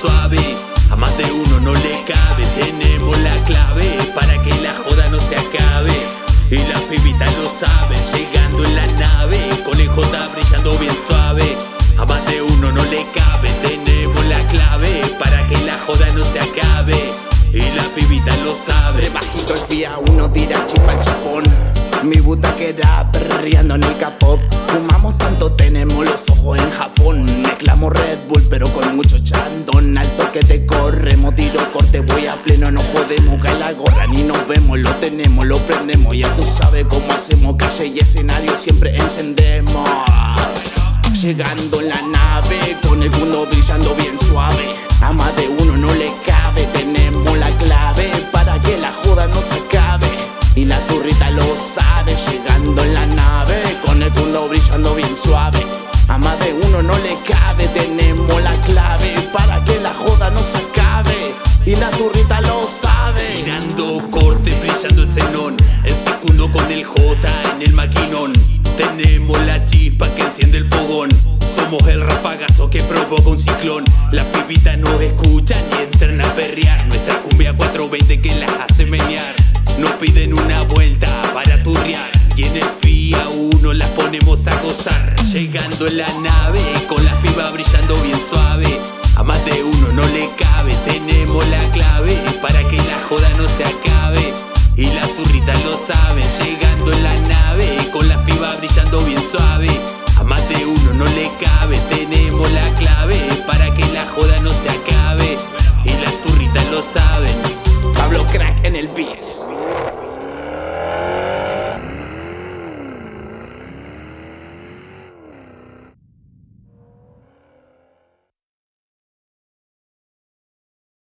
suave. A más de uno no le cabe, tenemos la clave para que la joda no se acabe. Y las pibitas lo saben, llegando en la nave, con el J brillando bien suave. A más de uno no le cabe, tenemos la clave para que la joda no se acabe. Y la pibita lo sabe. Bajito el FIA, uno tira chispa al chapón. Mi butaquera perreando en el capot. Fumamos tanto, tenemos los ojos en Japón. Mezclamos Red Bull pero con mucho chandón. Al toque te corremos, tiro corte, voy a pleno. No jodemos, cae la gorra, ni nos vemos. Lo tenemos, lo prendemos, ya tú sabes cómo hacemos. Calle y escenario siempre encendemos. Llegando en la nave, con el mundo brillando bien suave. A más de uno no le cabe, tenemos la clave para que la joda no se acabe. Y la turrita lo sabe, llegando en la nave, con el mundo brillando bien suave. A más de uno no le cabe, tenemos la clave para que la joda no se acabe. Y la turrita lo sabe. Tirando corte, brillando el xenón, el secundo con el J en el maquinón. Tenemos la chispa que enciende el fogón. Somos el rafagazo que provoca un ciclón. Las pibitas nos escuchan y entran a perrear. Nuestra cumbia 420 que las hace menear. Nos piden una vuelta para turrear. Y en el FIA uno las ponemos a gozar. Llegando en la nave, con las pibas brillando bien suave. A más de uno no le cabe, tenemos la clave para que la joda no se acabe. Y las turritas lo saben, llegando en la nave, con las pibas brillando bien suave. A más de uno no le cabe,